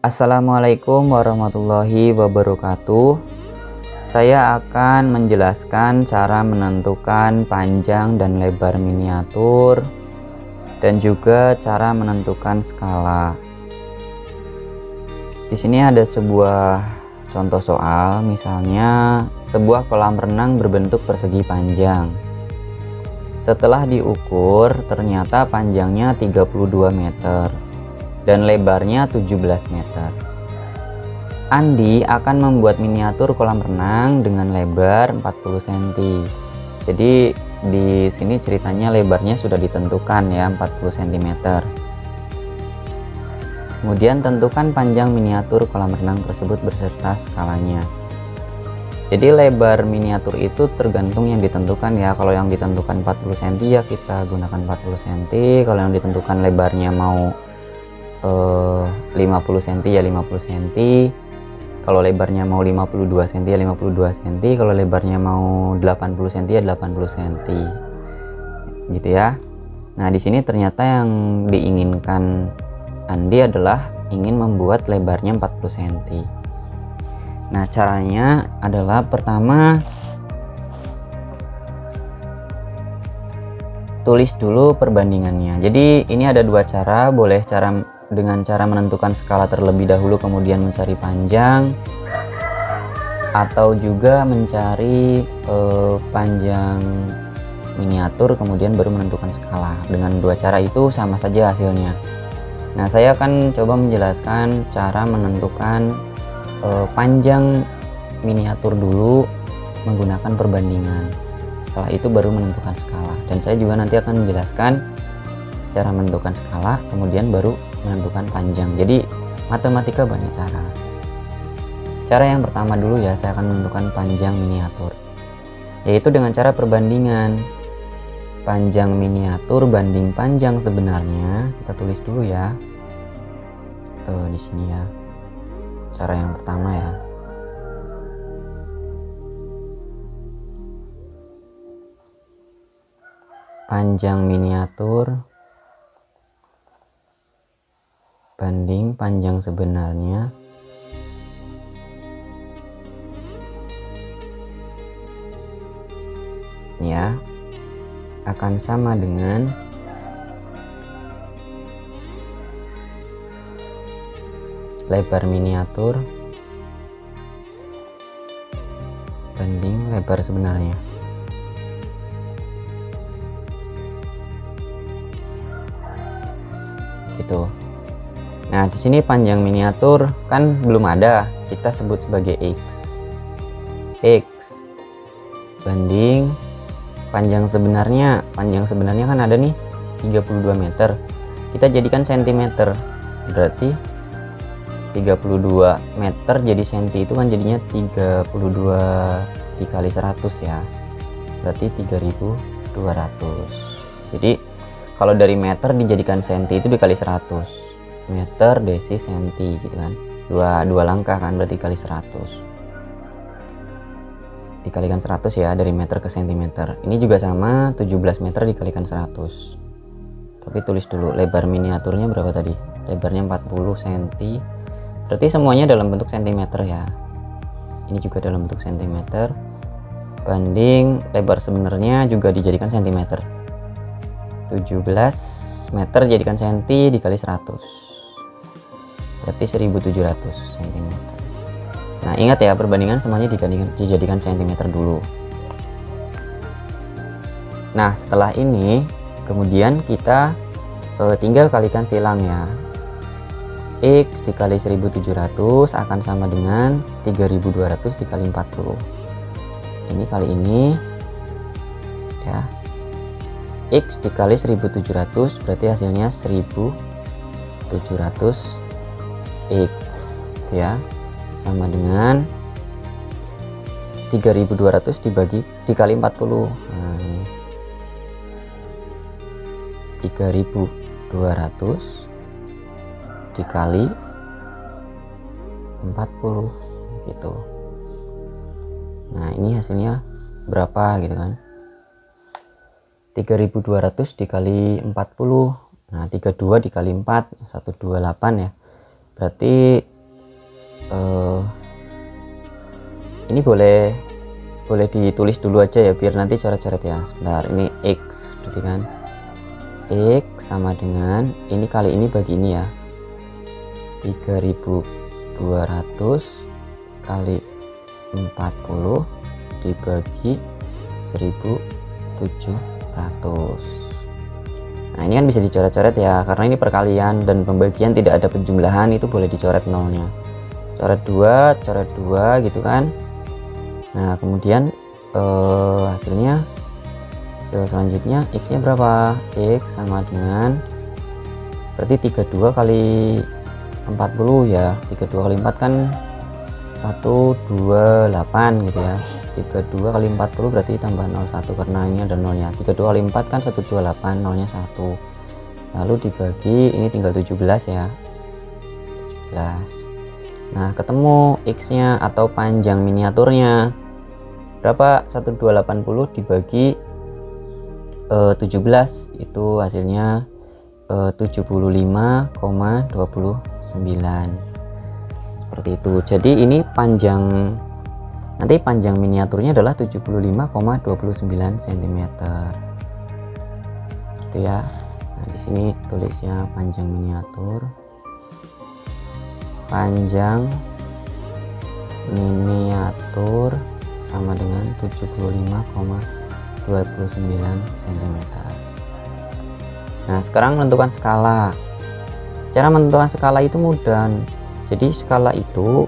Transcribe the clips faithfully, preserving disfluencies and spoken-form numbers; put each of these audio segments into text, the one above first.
Assalamualaikum warahmatullahi wabarakatuh. Saya akan menjelaskan cara menentukan panjang dan lebar miniatur dan juga cara menentukan skala. Di sini ada sebuah contoh soal, misalnya sebuah kolam renang berbentuk persegi panjang. Setelah diukur, ternyata panjangnya tiga puluh dua meter dan lebarnya tujuh belas meter. Andi akan membuat miniatur kolam renang dengan lebar empat puluh sentimeter. Jadi di sini ceritanya lebarnya sudah ditentukan ya, empat puluh sentimeter. Kemudian tentukan panjang miniatur kolam renang tersebut beserta skalanya. Jadi lebar miniatur itu tergantung yang ditentukan ya. Kalau yang ditentukan empat puluh sentimeter ya kita gunakan empat puluh sentimeter. Kalau yang ditentukan lebarnya mau Uh, lima puluh sentimeter ya lima puluh sentimeter. Kalau lebarnya mau lima puluh dua sentimeter ya lima puluh dua sentimeter. Kalau lebarnya mau delapan puluh sentimeter ya delapan puluh sentimeter. Gitu ya. Nah, di sini ternyata yang diinginkan Andi adalah ingin membuat lebarnya empat puluh sentimeter. Nah, caranya adalah pertama tulis dulu perbandingannya. Jadi ini ada dua cara, boleh cara dengan cara menentukan skala terlebih dahulu kemudian mencari panjang, atau juga mencari eh, panjang miniatur kemudian baru menentukan skala. Dengan dua cara itu sama saja hasilnya. Nah, saya akan coba menjelaskan cara menentukan eh, panjang miniatur dulu menggunakan perbandingan. Setelah itu baru menentukan skala, dan saya juga nanti akan menjelaskan cara menentukan skala kemudian baru menentukan panjang. Jadi matematika banyak cara. Cara yang pertama dulu ya, saya akan menentukan panjang miniatur, yaitu dengan cara perbandingan panjang miniatur banding panjang sebenarnya. Kita tulis dulu ya eh, di sini ya, cara yang pertama ya. Panjang miniatur banding panjang sebenarnya ya akan sama dengan lebar miniatur banding lebar sebenarnya. Gitu. Nah, di sini panjang miniatur kan belum ada, kita sebut sebagai X. X banding panjang sebenarnya. Panjang sebenarnya kan ada nih tiga puluh dua meter. Kita jadikan sentimeter. Berarti tiga puluh dua meter jadi senti itu kan jadinya tiga puluh dua dikali seratus ya. Berarti tiga ribu dua ratus. Jadi kalau dari meter dijadikan senti itu dikali seratus. Meter desi senti gitu kan, dua, dua langkah kan, berarti kali seratus, dikalikan seratus ya, dari meter ke sentimeter. Ini juga sama, tujuh belas meter dikalikan seratus. Tapi tulis dulu lebar miniaturnya berapa tadi, lebarnya empat puluh sentimeter, berarti semuanya dalam bentuk sentimeter ya. Ini juga dalam bentuk sentimeter banding lebar sebenarnya juga dijadikan sentimeter. Tujuh belas meter jadikan senti dikali seratus, berarti seribu tujuh ratus sentimeter. Nah, ingat ya, perbandingan semuanya dijadikan, dijadikan sentimeter dulu. Nah, setelah ini kemudian kita e, tinggal kalikan silang ya. X dikali seribu tujuh ratus akan sama dengan tiga ribu dua ratus dikali empat puluh. Ini kali ini ya. X dikali seribu tujuh ratus berarti hasilnya seribu tujuh ratus X ya, sama dengan tiga ribu dua ratus dibagi dikali empat puluh. Nah, ini tiga ribu dua ratus dikali empat puluh gitu. Nah, ini hasilnya berapa gitu kan, tiga ribu dua ratus dikali empat puluh. Nah, tiga puluh dua dikali empat, seratus dua puluh delapan ya. Berarti uh, ini boleh boleh ditulis dulu aja ya biar nanti coret-coret ya. Sebentar, ini X berarti kan X sama dengan ini kali ini bagi ini ya, tiga ribu dua ratus kali empat puluh dibagi seribu tujuh ratus. Nah ini kan bisa dicoret-coret ya, karena ini perkalian dan pembagian tidak ada penjumlahan, itu boleh dicoret nolnya. Coret dua, coret dua gitu kan. Nah kemudian eh, hasilnya hasil selanjutnya X nya berapa? X sama dengan berarti tiga puluh dua kali empat puluh ya, tiga puluh dua kali empat kan seratus dua puluh delapan gitu ya. Tiga puluh dua kali empat puluh berarti tambah nol satu karena ini ada nolnya. Tiga puluh dua kali empat kan seratus dua puluh delapan, nolnya satu, lalu dibagi ini tinggal tujuh belas ya, tujuh belas. Nah ketemu X nya atau panjang miniaturnya berapa? Seratus dua ratus delapan puluh dibagi eh, tujuh belas, itu hasilnya eh, tujuh puluh lima koma dua sembilan, seperti itu. Jadi ini panjang, nanti panjang miniaturnya adalah tujuh puluh lima koma dua sembilan sentimeter gitu ya. Nah di sini tulisnya panjang miniatur, panjang miniatur sama dengan tujuh puluh lima koma dua sembilan sentimeter. Nah sekarang menentukan skala. Cara menentukan skala itu mudah. Jadi skala itu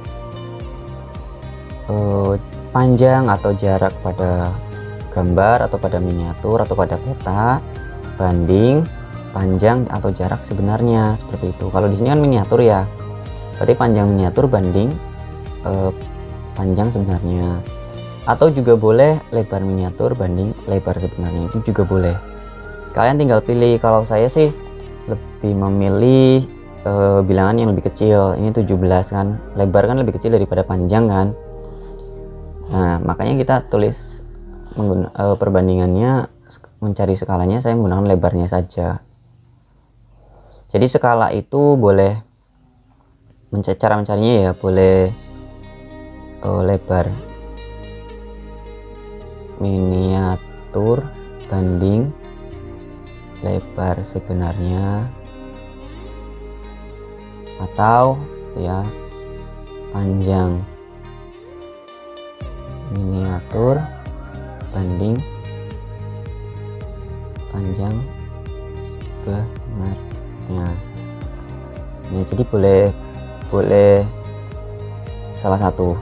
eh, panjang atau jarak pada gambar atau pada miniatur atau pada peta banding panjang atau jarak sebenarnya, seperti itu. Kalau di sini kan miniatur ya, berarti panjang miniatur banding eh, panjang sebenarnya. Atau juga boleh lebar miniatur banding lebar sebenarnya, itu juga boleh. Kalian tinggal pilih. Kalau saya sih lebih memilih e, bilangan yang lebih kecil. Ini tujuh belas kan, lebar kan lebih kecil daripada panjang kan. Nah makanya kita tulis mengguna, e, perbandingannya, mencari skalanya saya menggunakan lebarnya saja. Jadi skala itu boleh, cara mencarinya ya boleh e, lebar miniatur banding lebar sebenarnya, atau ya panjang miniatur banding panjang sebenarnya. Ya jadi boleh boleh salah satu.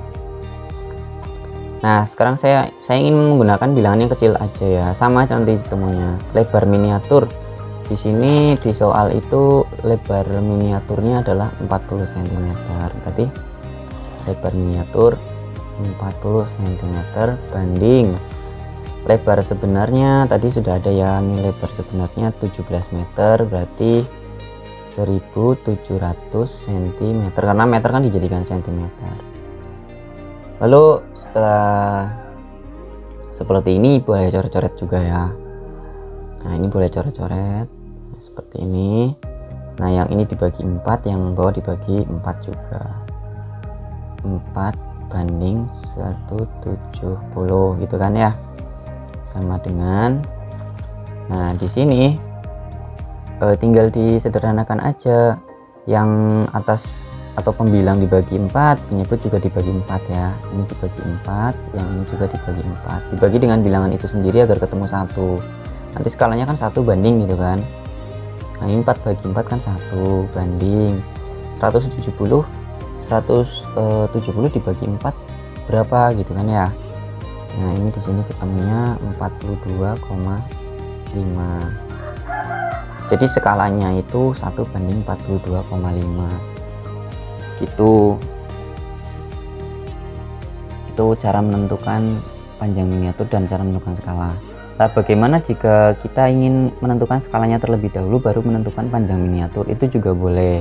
Nah sekarang saya saya ingin menggunakan bilangan yang kecil aja ya, sama nanti ketemunya. Lebar miniatur di sini di soal itu lebar miniaturnya adalah empat puluh sentimeter, berarti lebar miniatur empat puluh sentimeter banding lebar sebenarnya tadi sudah ada ya, ini lebar sebenarnya tujuh belas meter, berarti seribu tujuh ratus sentimeter, karena meter kan dijadikan sentimeter. Lalu setelah seperti ini boleh coret-coret juga ya. Nah ini boleh coret-coret seperti ini. Nah yang ini dibagi empat, yang bawah dibagi empat juga. Empat banding seratus tujuh puluh gitu kan ya, sama dengan. Nah di sini eh, tinggal disederhanakan aja, yang atas atau pembilang dibagi empat, penyebut juga dibagi empat ya. Ini dibagi empat, yang ini juga dibagi empat, dibagi dengan bilangan itu sendiri agar ketemu satu. Nanti skalanya kan satu banding gitu kan. Nah ini empat bagi empat kan satu banding seratus tujuh puluh. Seratus tujuh puluh dibagi empat berapa gitu kan ya. Nah ini di sini ketemunya empat puluh dua koma lima. Jadi skalanya itu satu banding empat puluh dua koma lima gitu. Itu cara menentukan panjang miniatur dan cara menentukan skala. Nah, bagaimana jika kita ingin menentukan skalanya terlebih dahulu baru menentukan panjang miniatur? Itu juga boleh.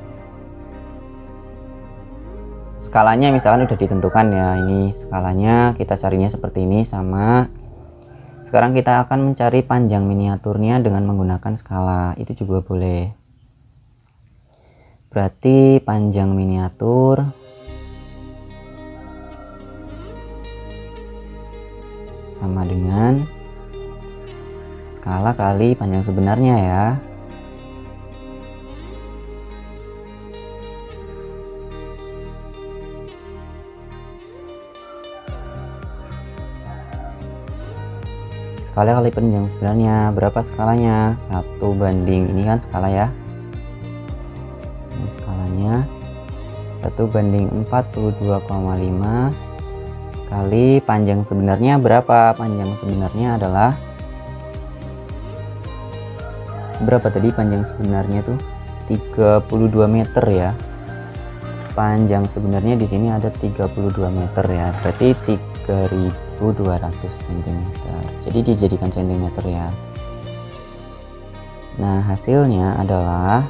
Skalanya misalkan udah ditentukan ya, ini skalanya kita carinya seperti ini sama. Sekarang kita akan mencari panjang miniaturnya dengan menggunakan skala, itu juga boleh. Berarti panjang miniatur sama dengan skala kali panjang sebenarnya ya. Skala kali panjang sebenarnya, berapa skalanya? Satu banding, ini kan skala ya, ini skalanya satu banding empat puluh dua koma lima kali panjang sebenarnya. Berapa panjang sebenarnya? Adalah berapa tadi panjang sebenarnya tuh? tiga puluh dua meter ya. Panjang sebenarnya di sini ada tiga puluh dua meter ya, berarti tiga ribu dua ratus sentimeter. Jadi dijadikan sentimeter ya. Nah, hasilnya adalah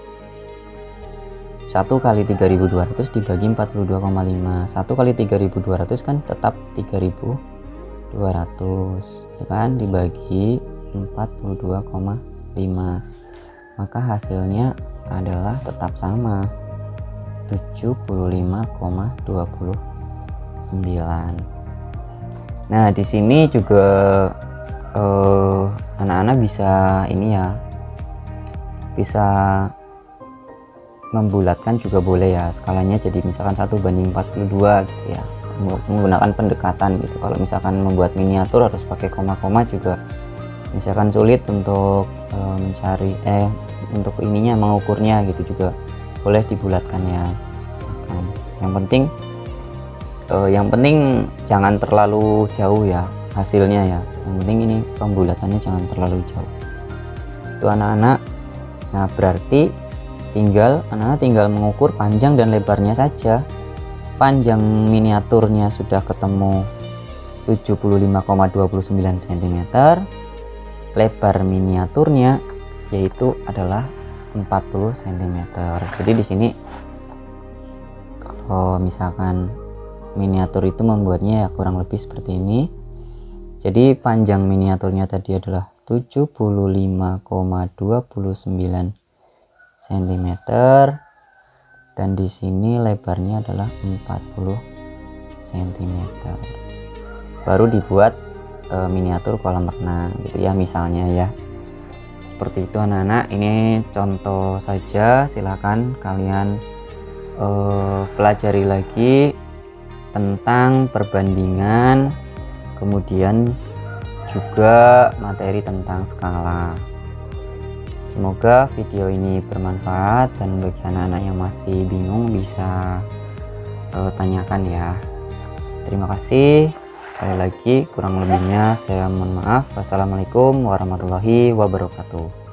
satu kali tiga ribu dua ratus dibagi empat puluh dua koma lima. satu kali tiga ribu dua ratus kan tetap tiga ribu dua ratus. Itu kan dibagi empat puluh dua koma lima. Maka hasilnya adalah tetap sama, tujuh puluh lima koma dua sembilan. Nah, di sini juga eh, anak-anak bisa ini ya, bisa membulatkan juga boleh ya skalanya, jadi misalkan satu banding empat puluh dua gitu ya, menggunakan pendekatan gitu. Kalau misalkan membuat miniatur harus pakai koma-koma juga misalkan sulit untuk e, mencari eh untuk ininya mengukurnya gitu, juga boleh dibulatkan ya. Yang penting e, yang penting jangan terlalu jauh ya hasilnya ya, yang penting ini pembulatannya jangan terlalu jauh itu anak-anak. Nah, berarti tinggal anak-anak tinggal mengukur panjang dan lebarnya saja. Panjang miniaturnya sudah ketemu tujuh puluh lima koma dua sembilan sentimeter, lebar miniaturnya yaitu adalah empat puluh sentimeter. Jadi di sini kalau misalkan miniatur itu membuatnya ya kurang lebih seperti ini. Jadi panjang miniaturnya tadi adalah tujuh puluh lima koma dua sembilan sentimeter dan di sini lebarnya adalah empat puluh sentimeter. Baru dibuat e, miniatur kolam renang gitu ya misalnya ya. Seperti itu anak-anak, ini contoh saja, silahkan kalian e, pelajari lagi tentang perbandingan, kemudian juga materi tentang skala. Semoga video ini bermanfaat dan bagi anak-anak yang masih bingung bisa uh, tanyakan ya. Terima kasih. Sekali lagi kurang lebihnya saya mohon maaf. Wassalamualaikum warahmatullahi wabarakatuh.